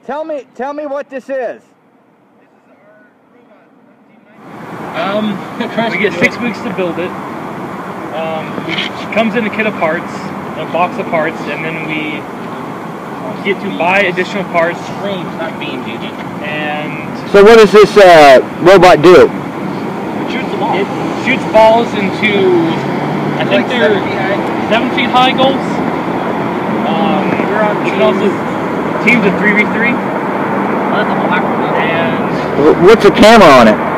Tell me what this is. We get 6 weeks to build it. It comes in a kit of parts, a box of parts, and then we get to buy additional parts. Frames, not beams, And So what does this robot do? It shoots balls into, I think they're 7 feet high goals. You can also teams of 3v3. And What's the camera on it?